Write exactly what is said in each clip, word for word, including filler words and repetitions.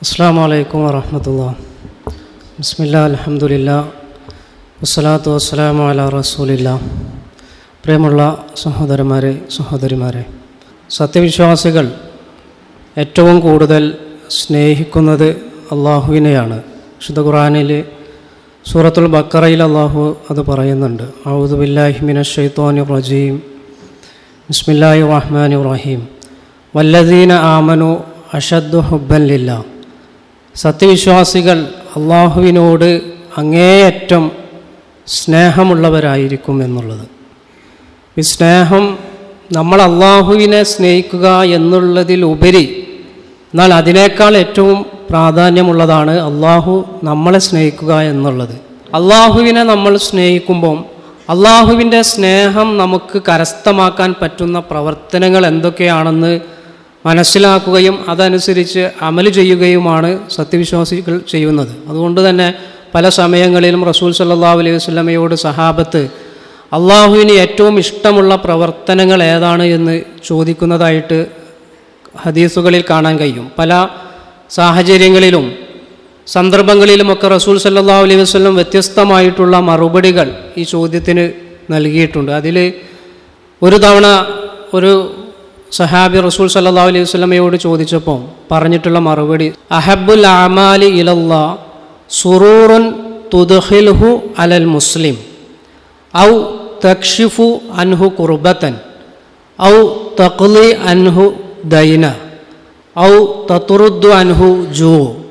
അസ്സലാമു അലൈക്കും വറഹ്മത്തുള്ളാഹി. ബിസ്മില്ലാഹി അൽഹംദുലില്ലാഹ് വസ്സലാത്തു വസ്സലാമു അലാ റസൂലില്ലാഹ്. പ്രിയമുള്ള സഹോദരന്മാരെ, സഹോദരിമാരെ, സത്യവിശ്വാസികൾ ഏറ്റവും കൂടുതൽ സ്നേഹിക്കുന്നത് അള്ളാഹുവിനെയാണ്. വിശുദ്ധ ഖുർആനിൽ സൂറത്തുൽ ബഖറയിൽ അള്ളാഹു അത് പറയുന്നുണ്ട്. അഊദു ബില്ലാഹി മിനശ് ശൈത്വാനിർ റജീം. ബിസ്മില്ലാഹിർ റഹ്മാനിർ റഹീം. വല്ലദീന ആമനു അഷദ്ദു ഹുബ്ബൻ ലില്ലാഹ്. സത്യവിശ്വാസികൾ അള്ളാഹുവിനോട് അങ്ങേയറ്റം സ്നേഹമുള്ളവരായിരിക്കും എന്നുള്ളത്. ഈ സ്നേഹം നമ്മൾ അള്ളാഹുവിനെ സ്നേഹിക്കുക എന്നുള്ളതിലുപരി, എന്നാൽ അതിനേക്കാൾ ഏറ്റവും പ്രാധാന്യമുള്ളതാണ് അള്ളാഹു നമ്മളെ സ്നേഹിക്കുക എന്നുള്ളത്. അള്ളാഹുവിനെ നമ്മൾ സ്നേഹിക്കുമ്പം അള്ളാഹുവിൻ്റെ സ്നേഹം നമുക്ക് കരസ്ഥമാക്കാൻ പറ്റുന്ന പ്രവർത്തനങ്ങൾ എന്തൊക്കെയാണെന്ന് മനസ്സിലാക്കുകയും അതനുസരിച്ച് അമൽ ചെയ്യുകയുമാണ് സത്യവിശ്വാസികൾ ചെയ്യുന്നത്. അതുകൊണ്ട് തന്നെ പല സമയങ്ങളിലും റസൂൽ സല്ലല്ലാഹു അലൈഹി വസല്ലമയോട് സഹാബത്ത് അള്ളാഹുവിന് ഏറ്റവും ഇഷ്ടമുള്ള പ്രവർത്തനങ്ങൾ ഏതാണ് എന്ന് ചോദിക്കുന്നതായിട്ട് ഹദീസുകളിൽ കാണാൻ കഴിയും. പല സാഹചര്യങ്ങളിലും സന്ദർഭങ്ങളിലുമൊക്കെ റസൂൽ സല്ലല്ലാഹു അലൈഹി വസല്ലം വ്യത്യസ്തമായിട്ടുള്ള മറുപടികൾ ഈ ചോദ്യത്തിന് നൽകിയിട്ടുണ്ട്. അതിൽ ഒരു തവണ ഒരു സഹാബി റസൂൽ സല്ലല്ലാഹു അലൈഹി വസല്ലമയോട് ചോദിച്ചപ്പോൾ പറഞ്ഞിട്ടുള്ള മറുപടി, അഹബ്ബുൽ അമാലി ഇലല്ലാഹ് സുറൂറുൻ തുദ്ഖിൽഹു അലൽ മുസ്ലിം ഔ തക്ഷിഫു അൻഹു കുർബത്തൻ ഔ തഖ്ലി അൻഹു ദൈന ഔ തതുറുദ്ദു അൻഹു ജൂ.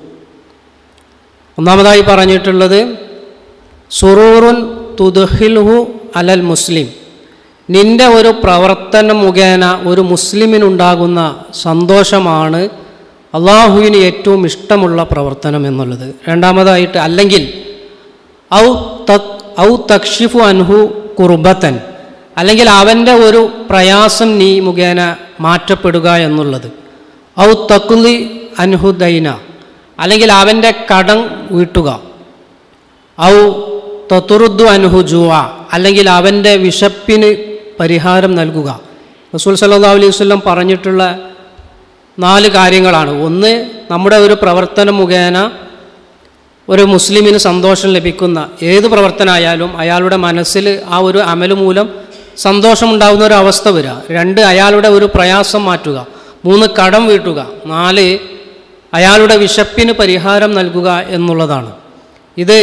ഒന്നാമതായി പറഞ്ഞിട്ടുള്ളത് സുറൂറുൻ തുദ്ഖിൽഹു അലൽ മുസ്ലിം, നിന്റെ ഒരു പ്രവർത്തനം മുഖേന ഒരു മുസ്ലിമിനുണ്ടാകുന്ന സന്തോഷമാണ് അള്ളാഹുവിന് ഏറ്റവും ഇഷ്ടമുള്ള പ്രവർത്തനം എന്നുള്ളത്. രണ്ടാമതായിട്ട് അല്ലെങ്കിൽ ഔ തക് ഔ തക്ഷിഫു അൻഹു കുർബത്തൻ, അല്ലെങ്കിൽ അവൻ്റെ ഒരു പ്രയാസം നീ മുഖേന മാറ്റപ്പെടുക എന്നുള്ളത്. ഔ തഖ്ലി അൻഹു ദൈന, അല്ലെങ്കിൽ അവൻ്റെ കടം വീട്ടുക. ഔ തതുറുദ്ദു അൻഹു ജൂഅ, അല്ലെങ്കിൽ അവൻ്റെ വിശപ്പിന് പരിഹാരം നൽകുക. റസൂൽ സല്ലല്ലാഹു അലൈഹി വസല്ലം പറഞ്ഞിട്ടുള്ള നാല് കാര്യങ്ങളാണ്. ഒന്ന്, നമ്മുടെ ഒരു പ്രവർത്തനം മുഖേന ഒരു മുസ്ലിമിന് സന്തോഷം ലഭിക്കുന്ന ഏത് പ്രവർത്തനമായാലും അയാളുടെ മനസ്സിൽ ആ ഒരു അമല് മൂലം സന്തോഷമുണ്ടാകുന്ന ഒരു അവസ്ഥ വരിക. രണ്ട്, അയാളുടെ ഒരു പ്രയാസം മാറ്റുക. മൂന്ന്, കടം വീട്ടുക. നാല്, അയാളുടെ വിശപ്പിന് പരിഹാരം നൽകുക എന്നുള്ളതാണ്. ഇത്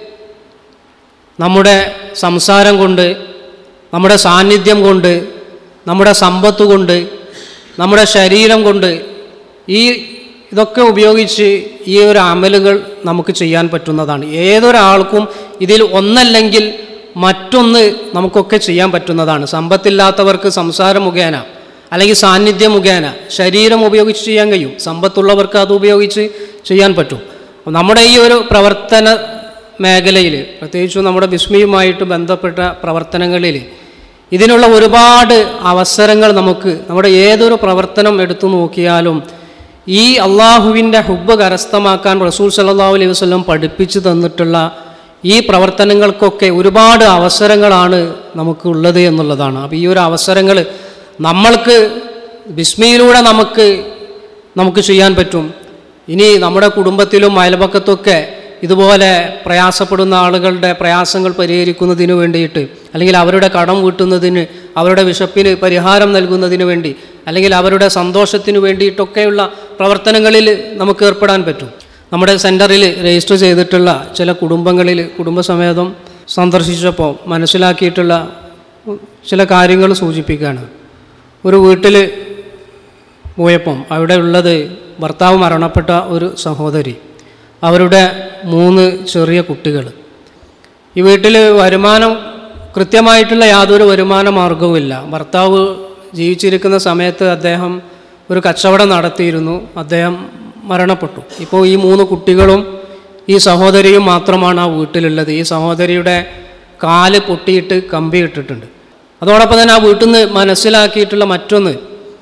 നമ്മുടെ സംസാരം കൊണ്ട്, നമ്മുടെ സാന്നിധ്യം കൊണ്ട്, നമ്മുടെ സമ്പത്ത് കൊണ്ട്, നമ്മുടെ ശരീരം കൊണ്ട്, ഈ ഇതൊക്കെ ഉപയോഗിച്ച് ഈ ഒരു അമലുകൾ നമുക്ക് ചെയ്യാൻ പറ്റുന്നതാണ്. ഏതൊരാൾക്കും ഇതിൽ ഒന്നല്ലെങ്കിൽ മറ്റൊന്ന് നമുക്കൊക്കെ ചെയ്യാൻ പറ്റുന്നതാണ്. സമ്പത്തില്ലാത്തവർക്ക് സംസാരം മുഖേന അല്ലെങ്കിൽ സാന്നിധ്യം മുഖേന ശരീരം ഉപയോഗിച്ച് ചെയ്യാൻ കഴിയും. സമ്പത്തുള്ളവർക്ക് അത് ഉപയോഗിച്ച് ചെയ്യാൻ പറ്റും. നമ്മുടെ ഈ ഒരു പ്രവർത്തന മേഖലയിൽ, പ്രത്യേകിച്ചും നമ്മുടെ ബിസ്മിയുമായിട്ട് ബന്ധപ്പെട്ട പ്രവർത്തനങ്ങളിൽ ഇതിനുള്ള ഒരുപാട് അവസരങ്ങൾ നമുക്ക്, നമ്മുടെ ഏതൊരു പ്രവർത്തനം എടുത്തു നോക്കിയാലും ഈ അള്ളാഹുവിൻ്റെ ഹുബ്ബ് കരസ്ഥമാക്കാൻ റസൂൽ സല്ലല്ലാഹു അലൈഹി വസല്ലം പഠിപ്പിച്ചു തന്നിട്ടുള്ള ഈ പ്രവർത്തനങ്ങൾക്കൊക്കെ ഒരുപാട് അവസരങ്ങളാണ് നമുക്ക് ഉള്ളത് എന്നുള്ളതാണ്. അപ്പോൾ ഈ ഒരു അവസരങ്ങൾ നമ്മൾക്ക് ബിസ്മിയിലൂടെ നമുക്ക് നമുക്ക് ചെയ്യാൻ പറ്റും. ഇനി നമ്മുടെ കുടുംബത്തിലും അയൽപക്കത്തൊക്കെ ഇതുപോലെ പ്രയാസപ്പെടുന്ന ആളുകളുടെ പ്രയാസങ്ങൾ പരിഹരിക്കുന്നതിന് വേണ്ടിയിട്ട്, അല്ലെങ്കിൽ അവരുടെ കടം വീട്ടുന്നതിന്, അവരുടെ വിശപ്പിന് പരിഹാരം നൽകുന്നതിന് വേണ്ടി, അല്ലെങ്കിൽ അവരുടെ സന്തോഷത്തിന് വേണ്ടിയിട്ടൊക്കെയുള്ള പ്രവർത്തനങ്ങളിൽ നമുക്ക് ഏർപ്പെടാൻ പറ്റും. നമ്മുടെ സെൻറ്ററിൽ രജിസ്റ്റർ ചെയ്തിട്ടുള്ള ചില കുടുംബങ്ങളിൽ കുടുംബസമേതം സന്ദർശിച്ചപ്പോൾ മനസ്സിലാക്കിയിട്ടുള്ള ചില കാര്യങ്ങൾ സൂചിപ്പിക്കുകയാണ്. ഒരു വീട്ടിൽ പോയപ്പം അവിടെ ഉള്ളത് ഭർത്താവ് മരണപ്പെട്ട ഒരു സഹോദരി, അവരുടെ മൂന്ന് ചെറിയ കുട്ടികൾ. ഈ വീട്ടിൽ വരുമാനം, കൃത്യമായിട്ടുള്ള യാതൊരു വരുമാന മാർഗവുമില്ല. ഭർത്താവ് ജീവിച്ചിരിക്കുന്ന സമയത്ത് അദ്ദേഹം ഒരു കച്ചവടം നടത്തിയിരുന്നു. അദ്ദേഹം മരണപ്പെട്ടു. ഇപ്പോൾ ഈ മൂന്ന് കുട്ടികളും ഈ സഹോദരിയും മാത്രമാണ് ആ വീട്ടിലുള്ളത്. ഈ സഹോദരിയുടെ കാല് പൊട്ടിയിട്ട് കമ്പി ഇട്ടിട്ടുണ്ട്. അതോടൊപ്പം തന്നെ ആ വീട്ടിൽ നിന്ന് മനസ്സിലാക്കിയിട്ടുള്ള മറ്റൊന്ന്,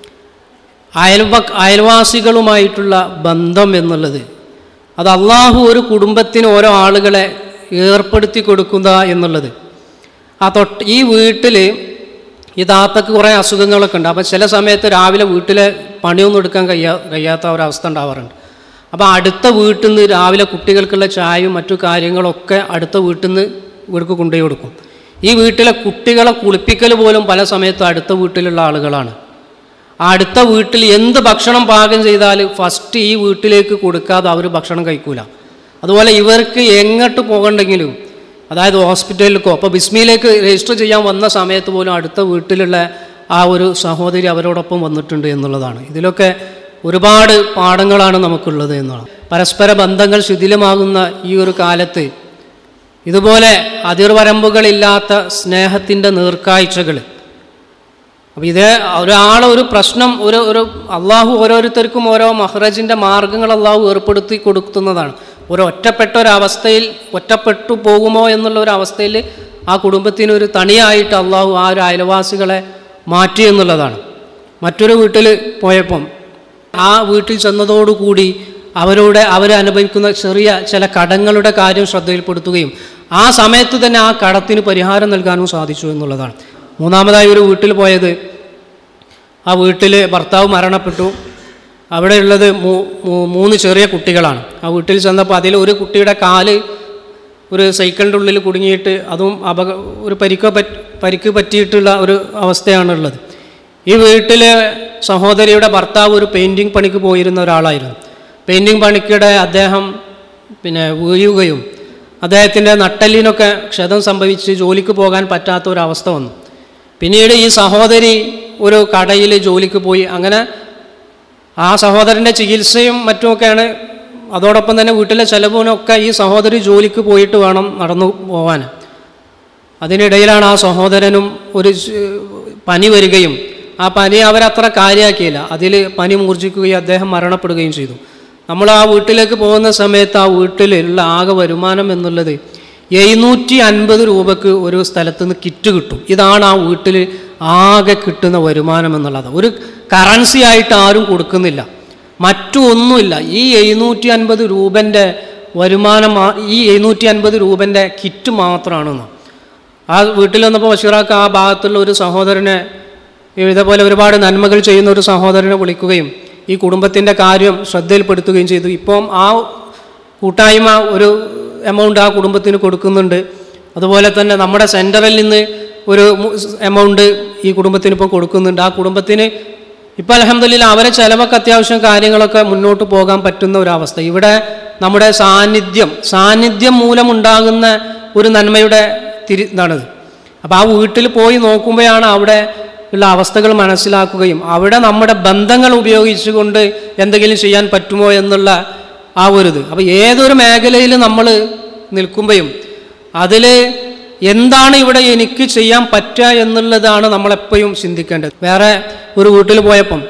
അയൽവ അയൽവാസികളുമായിട്ടുള്ള ബന്ധം എന്നുള്ളത്, അത് അള്ളാഹു ഒരു കുടുംബത്തിന് ഓരോ ആളുകളെ ഏർപ്പെടുത്തി കൊടുക്കുക എന്നുള്ളത്. ആ തൊട്ട് ഈ വീട്ടിൽ ഈ താത്തക്ക് കുറേ അസുഖങ്ങളൊക്കെ ഉണ്ട്. അപ്പോൾ ചില സമയത്ത് രാവിലെ വീട്ടിലെ പണിയൊന്നും എടുക്കാൻ കഴിയാ കഴിയാത്ത ഒരവസ്ഥ ഉണ്ടാവാറുണ്ട്. അപ്പോൾ അടുത്ത വീട്ടിൽ നിന്ന് രാവിലെ കുട്ടികൾക്കുള്ള ചായയും മറ്റു കാര്യങ്ങളൊക്കെ അടുത്ത വീട്ടിൽ നിന്ന് ഇവർക്ക് കൊണ്ടുപോയി കൊടുക്കും. ഈ വീട്ടിലെ കുട്ടികളെ കുളിപ്പിക്കൽ പോലും പല സമയത്തും അടുത്ത വീട്ടിലുള്ള ആളുകളാണ്. അടുത്ത വീട്ടിൽ എന്ത് ഭക്ഷണം പാകം ചെയ്താൽ ഫസ്റ്റ് ഈ വീട്ടിലേക്ക് കൊടുക്കാതെ അവർ ഭക്ഷണം കഴിക്കൂല. അതുപോലെ ഇവർക്ക് എങ്ങോട്ട് പോകണ്ടെങ്കിലും, അതായത് ഹോസ്പിറ്റലിലേക്കോ അപ്പോൾ ബിസ്മിയിലേക്ക് രജിസ്റ്റർ ചെയ്യാൻ വന്ന സമയത്ത് പോലും അടുത്ത വീട്ടിലുള്ള ആ ഒരു സഹോദരി അവരോടൊപ്പം വന്നിട്ടുണ്ട് എന്നുള്ളതാണ്. ഇതിലൊക്കെ ഒരുപാട് പാഠങ്ങളാണ് നമുക്കുള്ളത് എന്നാണ്. പരസ്പര ബന്ധങ്ങൾ ശിഥിലമാകുന്ന ഈ ഒരു കാലത്ത് ഇതുപോലെ അതിർവരമ്പുകളില്ലാത്ത സ്നേഹത്തിൻ്റെ നീർക്കാഴ്ചകൾ. അപ്പോൾ ഇത് ഒരാളെ ഒരു പ്രശ്നം ഒരു ഒരു അള്ളാഹു ഓരോരുത്തർക്കും ഓരോ മഹ്റജിൻ്റെ മാർഗങ്ങൾ അള്ളാഹു ഏർപ്പെടുത്തി കൊടുക്കുന്നതാണ്. ഒരു ഒറ്റപ്പെട്ട ഒരവസ്ഥയിൽ ഒറ്റപ്പെട്ടു പോകുമോ എന്നുള്ള ഒരു അവസ്ഥയിൽ ആ കുടുംബത്തിനൊരു തണിയായിട്ട് അള്ളാഹു ആ ഒരു അയൽവാസികളെ മാറ്റി എന്നുള്ളതാണ്. മറ്റൊരു വീട്ടിൽ പോയപ്പം ആ വീട്ടിൽ ചെന്നതോടുകൂടി അവരോട് അവർ അനുഭവിക്കുന്ന ചെറിയ ചില കടങ്ങളുടെ കാര്യം ശ്രദ്ധയിൽപ്പെടുത്തുകയും ആ സമയത്ത് തന്നെ ആ കടത്തിന് പരിഹാരം നൽകാനും സാധിച്ചു എന്നുള്ളതാണ്. മൂന്നാമതായി ഒരു വീട്ടിൽ പോയത്, ആ വീട്ടിൽ ഭർത്താവ് മരണപ്പെട്ടു. അവിടെയുള്ളത് മൂന്ന് ചെറിയ കുട്ടികളാണ്. ആ വീട്ടിൽ ചെന്നപ്പോൾ അതിൽ ഒരു കുട്ടിയുടെ കാല് ഒരു സൈക്കിളിൻ്റെ ഉള്ളിൽ കുടുങ്ങിയിട്ട് അതും അപക ഒരു പരിക്ക് പറ്റ പരിക്ക് പറ്റിയിട്ടുള്ള ഒരു അവസ്ഥയാണുള്ളത്. ഈ വീട്ടിലെ സഹോദരിയുടെ ഭർത്താവ് ഒരു പെയിൻറ്റിങ് പണിക്ക് പോയിരുന്ന ഒരാളായിരുന്നു. പെയിൻറ്റിങ് പണിക്കിടെ അദ്ദേഹം പിന്നെ വീഴുകയും അദ്ദേഹത്തിൻ്റെ നട്ടെല്ലിനൊക്കെ ക്ഷതം സംഭവിച്ച് ജോലിക്ക് പോകാൻ പറ്റാത്ത ഒരവസ്ഥ വന്നു. പിന്നീട് ഈ സഹോദരി ഒരു കടയിൽ ജോലിക്ക് പോയി. അങ്ങനെ ആ സഹോദരൻ്റെ ചികിത്സയും മറ്റുമൊക്കെയാണ്. അതോടൊപ്പം തന്നെ വീട്ടിലെ ചെലവിനൊക്കെ ഈ സഹോദരി ജോലിക്ക് പോയിട്ട് വേണം നടന്നു പോവാൻ. അതിനിടയിലാണ് ആ സഹോദരനും ഒരു പനി വരികയും ആ പനി അവരത്ര കാര്യമാക്കിയില്ല. അതിൽ പനി മൂർച്ഛിക്കുകയും അദ്ദേഹം മരണപ്പെടുകയും ചെയ്തു. നമ്മൾ ആ വീട്ടിലേക്ക് പോകുന്ന സമയത്ത് ആ വീട്ടിലുള്ള ആകെ വരുമാനം എന്നുള്ളത് എഴുന്നൂറ്റി അൻപത് രൂപക്ക് ഒരു സ്ഥലത്ത് നിന്ന് കിറ്റ് കിട്ടും. ഇതാണ് ആ വീട്ടിൽ ആകെ കിട്ടുന്ന വരുമാനം എന്നുള്ളത്. ഒരു കറൻസി ആയിട്ട് ആരും കൊടുക്കുന്നില്ല, മറ്റു ഒന്നുമില്ല. ഈ എഴുന്നൂറ്റി അൻപത് രൂപൻ്റെ വരുമാനം, ഈ എഴുന്നൂറ്റി അൻപത് രൂപൻ്റെ കിറ്റ് മാത്രമാണെന്ന്. ആ വീട്ടിൽ വന്നപ്പോൾ ബഷീറാക്ക് ആ ഭാഗത്തുള്ള ഒരു സഹോദരനെ, ഇതേപോലെ ഒരുപാട് നന്മകൾ ചെയ്യുന്ന ഒരു സഹോദരനെ വിളിക്കുകയും ഈ കുടുംബത്തിൻ്റെ കാര്യം ശ്രദ്ധയിൽപ്പെടുത്തുകയും ചെയ്തു. ഇപ്പം ആ കൂട്ടായ്മ ഒരു എമൗണ്ട് ആ കുടുംബത്തിന് കൊടുക്കുന്നുണ്ട്. അതുപോലെ തന്നെ നമ്മുടെ സെൻറ്ററിൽ നിന്ന് ഒരു എമൗണ്ട് ഈ കുടുംബത്തിന് ഇപ്പോൾ കൊടുക്കുന്നുണ്ട്. ആ കുടുംബത്തിന് ഇപ്പോൾ അൽഹംദുലില്ലാ അവരെ ചിലവൊക്കെ അത്യാവശ്യം കാര്യങ്ങളൊക്കെ മുന്നോട്ട് പോകാൻ പറ്റുന്ന ഒരവസ്ഥ. ഇവിടെ നമ്മുടെ സാന്നിധ്യം സാന്നിധ്യം മൂലമുണ്ടാകുന്ന ഒരു നന്മയുടെ തിരി ഇതാണിത്. അപ്പോൾ ആ വീട്ടിൽ പോയി നോക്കുമ്പോഴാണ് അവിടെ ഉള്ള അവസ്ഥകൾ മനസ്സിലാക്കുകയും അവിടെ നമ്മുടെ ബന്ധങ്ങൾ ഉപയോഗിച്ചുകൊണ്ട് എന്തെങ്കിലും ചെയ്യാൻ പറ്റുമോ എന്നുള്ള ആ ഒരു ഇത്. അപ്പോൾ ഏതൊരു മേഖലയിൽ നമ്മൾ നിൽക്കുമ്പോഴും അതിൽ എന്താണ് ഇവിടെ എനിക്ക് ചെയ്യാൻ പറ്റുക എന്നുള്ളതാണ് നമ്മളെപ്പോഴും ചിന്തിക്കേണ്ടത്. വേറെ ഒരു വീട്ടിൽ പോയപ്പം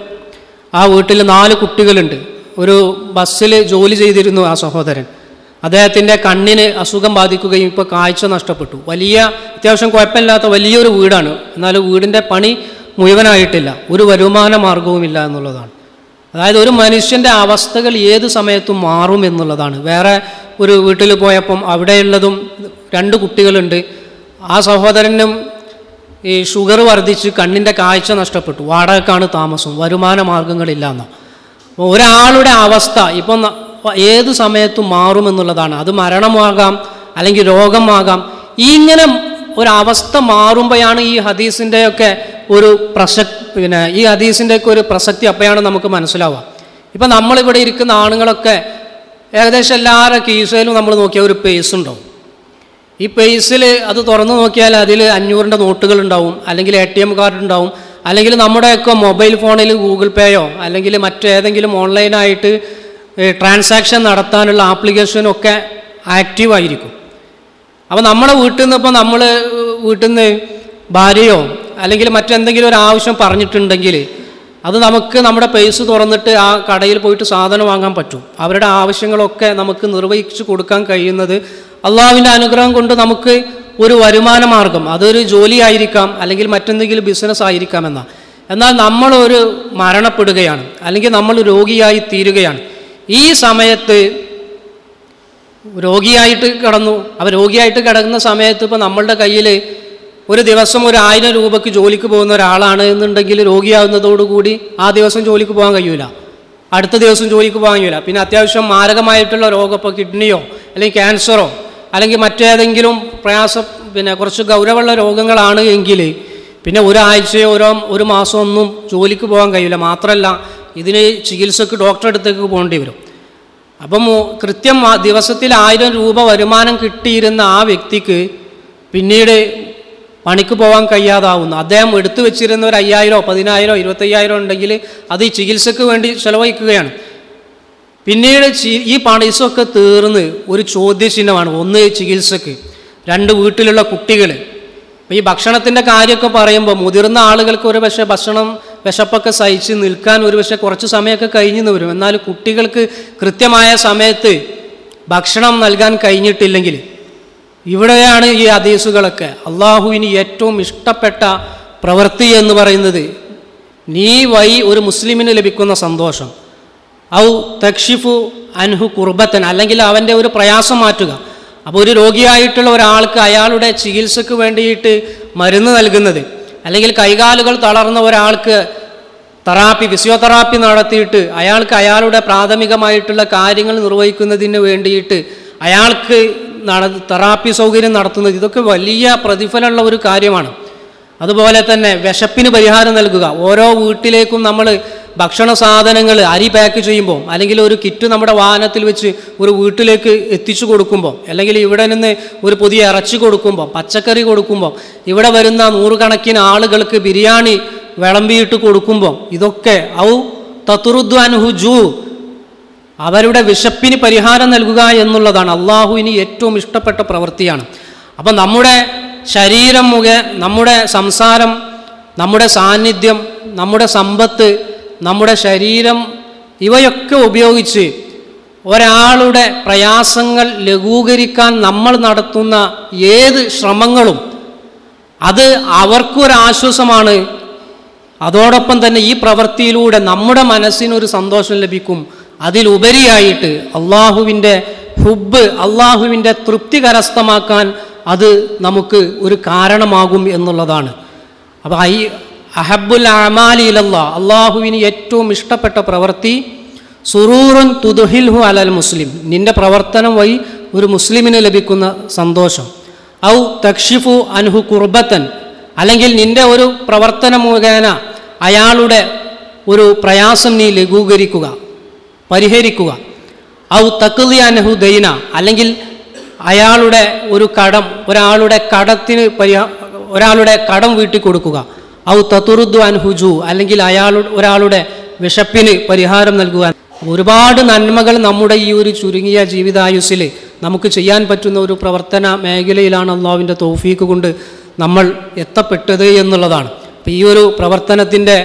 ആ വീട്ടിൽ നാല് കുട്ടികളുണ്ട്. ഒരു ബസ്സിൽ ജോലി ചെയ്തിരുന്നു ആ സഹോദരൻ. അദ്ദേഹത്തിൻ്റെ കണ്ണിന് അസുഖം ബാധിക്കുകയും ഇപ്പോൾ കാഴ്ച നഷ്ടപ്പെട്ടു. വലിയ അത്യാവശ്യം കുഴപ്പമില്ലാത്ത വലിയൊരു വീടാണ്, എന്നാൽ വീടിൻ്റെ പണി മുഴുവനായിട്ടില്ല, ഒരു വരുമാന മാർഗവുമില്ല എന്നുള്ളതാണ്. അതായത് ഒരു മനുഷ്യൻ്റെ അവസ്ഥകൾ ഏത് സമയത്തും മാറും എന്നുള്ളതാണ്. വേറെ ഒരു വീട്ടിൽ പോയപ്പം അവിടെയുള്ളതും രണ്ട് കുട്ടികളുണ്ട്. ആ സഹോദരനും ഈ ഷുഗർ വർദ്ധിച്ച് കണ്ണിൻ്റെ കാഴ്ച നഷ്ടപ്പെട്ടു. വാടകക്കാണ് താമസം, വരുമാന മാർഗങ്ങളില്ല എന്ന ഒരാളുടെ അവസ്ഥ ഇപ്പം ഏത് സമയത്തും മാറുമെന്നുള്ളതാണ്. അത് മരണമാകാം, അല്ലെങ്കിൽ രോഗമാകാം. ഇങ്ങനെ ഒരവസ്ഥ മാറുമ്പോഴാണ് ഈ ഹദീസിൻ്റെയൊക്കെ ഒരു പ്രസക്തി, പിന്നെ ഈ ഹദീസിൻ്റെയൊക്കെ ഒരു പ്രസക്തി അപ്പോഴാണ് നമുക്ക് മനസ്സിലാവുക. ഇപ്പം നമ്മളിവിടെ ഇരിക്കുന്ന ആണുങ്ങളൊക്കെ ഏകദേശം എല്ലാവരുടെ കീശയിലും നമ്മൾ നോക്കിയാൽ ഒരു പേസ് ഉണ്ടാവും. ഈ പേസിൽ അത് തുറന്നു നോക്കിയാൽ അതിൽ അഞ്ഞൂറിൻ്റെ നോട്ടുകൾ ഉണ്ടാവും, അല്ലെങ്കിൽ എ ടി എം കാർഡ് ഉണ്ടാവും, അല്ലെങ്കിൽ നമ്മുടെയൊക്കെ മൊബൈൽ ഫോണിൽ ഗൂഗിൾ പേയോ അല്ലെങ്കിൽ മറ്റേതെങ്കിലും ഓൺലൈനായിട്ട് ട്രാൻസാക്ഷൻ നടത്താനുള്ള ആപ്ലിക്കേഷനൊക്കെ ആക്റ്റീവായിരിക്കും. അപ്പോൾ നമ്മുടെ വീട്ടിൽ നിന്ന് ഇപ്പോൾ നമ്മൾ വീട്ടിൽ നിന്ന് ഭാര്യയോ അല്ലെങ്കിൽ മറ്റെന്തെങ്കിലും ഒരു ആവശ്യം പറഞ്ഞിട്ടുണ്ടെങ്കിൽ അത് നമുക്ക് നമ്മുടെ പേസ് തുറന്നിട്ട് ആ കടയിൽ പോയിട്ട് സാധനം വാങ്ങാൻ പറ്റും. അവരുടെ ആവശ്യങ്ങളൊക്കെ നമുക്ക് നിർവഹിച്ചു കൊടുക്കാൻ കഴിയുന്നത് അള്ളാഹുവിൻ്റെ അനുഗ്രഹം കൊണ്ട് നമുക്ക് ഒരു വരുമാന മാർഗം, അതൊരു ജോലിയായിരിക്കാം അല്ലെങ്കിൽ മറ്റെന്തെങ്കിലും ബിസിനസ് ആയിരിക്കാം എന്ന. എന്നാൽ നമ്മളൊരു മരണപ്പെടുകയാണ് അല്ലെങ്കിൽ നമ്മൾ രോഗിയായി തീരുകയാണ്. ഈ സമയത്ത് രോഗിയായിട്ട് കിടന്നു, അവർ രോഗിയായിട്ട് കിടക്കുന്ന സമയത്ത് ഇപ്പോൾ നമ്മളുടെ കയ്യിൽ ഒരു ദിവസം ഒരു ആയിരം രൂപയ്ക്ക് ജോലിക്ക് പോകുന്ന ഒരാളാണ് എന്നുണ്ടെങ്കിൽ രോഗിയാവുന്നതോടുകൂടി ആ ദിവസം ജോലിക്ക് പോകാൻ കഴിയൂല. അടുത്ത ദിവസം ജോലിക്ക് പോകാൻ കഴിയില്ല. പിന്നെ അത്യാവശ്യം മാരകമായിട്ടുള്ള രോഗം, ഇപ്പോൾ കിഡ്നിയോ അല്ലെങ്കിൽ ക്യാൻസറോ അല്ലെങ്കിൽ മറ്റേതെങ്കിലും പ്രയാസം, പിന്നെ കുറച്ച് ഗൗരവമുള്ള രോഗങ്ങളാണ് എങ്കിൽ പിന്നെ ഒരാഴ്ചയോ ഓരോ ഒരു മാസം ഒന്നും ജോലിക്ക് പോകാൻ കഴിയില്ല. മാത്രമല്ല ഇതിന് ചികിത്സക്ക് ഡോക്ടറെ അടുത്തേക്ക് പോകേണ്ടി വരും. അപ്പം കൃത്യം ദിവസത്തിൽ ആയിരം രൂപ വരുമാനം കിട്ടിയിരുന്ന ആ വ്യക്തിക്ക് പിന്നീട് പണിക്ക് പോകാൻ കഴിയാതാവുന്നു. അദ്ദേഹം എടുത്തു വെച്ചിരുന്ന ഒരു അയ്യായിരോ പതിനായിരോ ഇരുപത്തയ്യായിരോ ഉണ്ടെങ്കിൽ അത് ഈ ചികിത്സക്ക് വേണ്ടി ചെലവഴിക്കുകയാണ്. പിന്നീട് ഈ പൈസയൊക്കെ തീർന്ന് ഒരു ചോദ്യചിഹ്നമാണ്. ഒന്ന് ചികിത്സക്ക്, രണ്ട് വീട്ടിലുള്ള കുട്ടികൾ. അപ്പോൾ ഈ ഭക്ഷണത്തിൻ്റെ കാര്യമൊക്കെ പറയുമ്പോൾ മുതിർന്ന ആളുകൾക്ക് ഒരു പക്ഷേ ഭക്ഷണം വിശപ്പൊക്കെ സഹിച്ച് നിൽക്കാൻ ഒരു പക്ഷേ കുറച്ച് സമയമൊക്കെ കഴിഞ്ഞെന്ന് വരും. എന്നാൽ കുട്ടികൾക്ക് കൃത്യമായ സമയത്ത് ഭക്ഷണം നൽകാൻ കഴിഞ്ഞിട്ടില്ലെങ്കിൽ ഇവിടെയാണ് ഈ ഹദീസുകളൊക്കെ. അള്ളാഹുവിന് ഏറ്റവും ഇഷ്ടപ്പെട്ട പ്രവൃത്തി എന്ന് പറയുന്നത് നീ വഴി ഒരു മുസ്ലിമിന് ലഭിക്കുന്ന സന്തോഷം, ഔ തക്ഷിഫു അൻഹു കുർബത്തൻ, അല്ലെങ്കിൽ അവൻ്റെ ഒരു പ്രയാസം മാറ്റുക. അപ്പോൾ ഒരു രോഗിയായിട്ടുള്ള ഒരാൾക്ക് അയാളുടെ ചികിത്സക്ക് വേണ്ടിയിട്ട് മരുന്ന് നൽകുന്നത്, അല്ലെങ്കിൽ കൈകാലുകൾ തളർന്ന ഒരാൾക്ക് തെറാപ്പി ഫിസിയോതെറാപ്പി നടത്തിയിട്ട് അയാൾക്ക് അയാളുടെ പ്രാഥമികമായിട്ടുള്ള കാര്യങ്ങൾ നിർവഹിക്കുന്നതിന് വേണ്ടിയിട്ട് അയാൾക്ക് നട തെറാപ്പി സൗകര്യം നടത്തുന്നത്, ഇതൊക്കെ വലിയ പ്രതിഫലമുള്ള ഒരു കാര്യമാണ്. അതുപോലെ തന്നെ വിശപ്പിന് പരിഹാരം നൽകുക. ഓരോ വീട്ടിലേക്കും നമ്മൾ ഭക്ഷണ സാധനങ്ങൾ അരി പാക്ക് ചെയ്യുമ്പോൾ, അല്ലെങ്കിൽ ഒരു കിറ്റ് നമ്മുടെ വാഹനത്തിൽ വെച്ച് ഒരു വീട്ടിലേക്ക് എത്തിച്ചു കൊടുക്കുമ്പോൾ, അല്ലെങ്കിൽ ഇവിടെ നിന്ന് ഒരു പുതിയ ഇറച്ചി കൊടുക്കുമ്പോൾ, പച്ചക്കറി കൊടുക്കുമ്പോൾ, ഇവിടെ വരുന്ന നൂറുകണക്കിന് ആളുകൾക്ക് ബിരിയാണി വിളമ്പിയിട്ട് കൊടുക്കുമ്പോൾ, ഇതൊക്കെ ഔ തത്തുറുദ്ദു അൻഹു ജൂ, അവരുടെ വിശപ്പിന് പരിഹാരം നൽകുക എന്നുള്ളതാണ് അള്ളാഹുവിന് ഏറ്റവും ഇഷ്ടപ്പെട്ട പ്രവൃത്തിയാണ്. അപ്പം നമ്മുടെ ശരീരം മുഖ നമ്മുടെ സംസാരം, നമ്മുടെ സാന്നിധ്യം, നമ്മുടെ സമ്പത്ത്, നമ്മുടെ ശരീരം, ഇവയൊക്കെ ഉപയോഗിച്ച് ഒരാളുടെ പ്രയാസങ്ങൾ ലഘൂകരിക്കാൻ നമ്മൾ നടത്തുന്ന ഏത് ശ്രമങ്ങളും അത് അവർക്കൊരാശ്വാസമാണ്. അതോടൊപ്പം തന്നെ ഈ പ്രവൃത്തിയിലൂടെ നമ്മുടെ മനസ്സിനൊരു സന്തോഷം ലഭിക്കും. അതിലുപരിയായിട്ട് അള്ളാഹുവിൻ്റെ ഹുബ്ബ്, അള്ളാഹുവിൻ്റെ തൃപ്തി കരസ്ഥമാക്കാൻ അത് നമുക്ക് ഒരു കാരണമാകും എന്നുള്ളതാണ്. അപ്പോൾ ഈ അഹബ്ബുൽ അമാലി ഇലല്ലാ, അള്ളാഹുവിന് ഏറ്റവും ഇഷ്ടപ്പെട്ട പ്രവൃത്തി സുറൂറുൻ തുദ്ഹിൽഹു അലൽ മുസ്ലിം, നിന്റെ പ്രവർത്തനം വഴി ഒരു മുസ്ലിമിന് ലഭിക്കുന്ന സന്തോഷം. ഔ തക്ഷിഫു അൻഹു കുർബത്തൻ, അല്ലെങ്കിൽ നിന്റെ ഒരു പ്രവർത്തനം മുഖേന അയാളുടെ ഒരു പ്രയാസം നീ ലഘൂകരിക്കുക, പരിഹരിക്കുക. ഔ തഖ്ലി അൻഹു ദൈന, അല്ലെങ്കിൽ അയാളുടെ ഒരു കടം, ഒരാളുടെ കടത്തിന് പരിഹാ ഒരാളുടെ കടം വീട്ടി കൊടുക്കുക. ഔ തതുറുദ്ദു അൻഹു ജൂ, അല്ലെങ്കിൽ അയാളുടെ ഒരാളുടെ വിശപ്പിന് പരിഹാരം നൽകുക. ഒരുപാട് നന്മകൾ നമ്മുടെ ഈ ഒരു ചുരുങ്ങിയ ജീവിതായുസ്സിൽ നമുക്ക് ചെയ്യാൻ പറ്റുന്ന ഒരു പ്രവർത്തന മേഖലയിലാണ് അള്ളാഹുവിൻ്റെ തൗഫീക്ക് കൊണ്ട് നമ്മൾ എത്തപ്പെട്ടത് എന്നുള്ളതാണ്. അപ്പം ഈ ഒരു പ്രവർത്തനത്തിൻ്റെ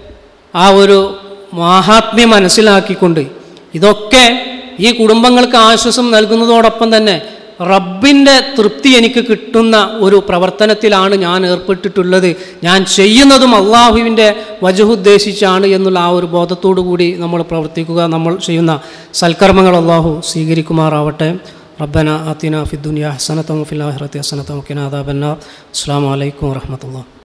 ആ ഒരു മാഹാത്മ്യം മനസ്സിലാക്കിക്കൊണ്ട് ഇതൊക്കെ ഈ കുടുംബങ്ങൾക്ക് ആശ്വാസം നൽകുന്നതോടൊപ്പം തന്നെ റബ്ബിൻ്റെ തൃപ്തി എനിക്ക് കിട്ടുന്ന ഒരു പ്രവർത്തനത്തിലാണ് ഞാൻ ഏർപ്പെട്ടിട്ടുള്ളത്, ഞാൻ ചെയ്യുന്നതും അള്ളാഹുവിൻ്റെ വജഹുദ്ദേശിച്ചാണ് എന്നുള്ള ആ ഒരു ബോധത്തോടു കൂടി നമ്മൾ പ്രവർത്തിക്കുക. നമ്മൾ ചെയ്യുന്ന സൽക്കർമ്മങ്ങൾ അള്ളാഹു സ്വീകരിക്കുമാറാവട്ടെ. റബ്ബന ആതിന ഫിദ്ദുനിയ ഹസനത വഫിൽ ആഖിറതി ഹസനത വഖിനാ അദാബന്നാർ. അസ്സലാമു അലൈക്കും വറഹ്മത്തുള്ളാഹി.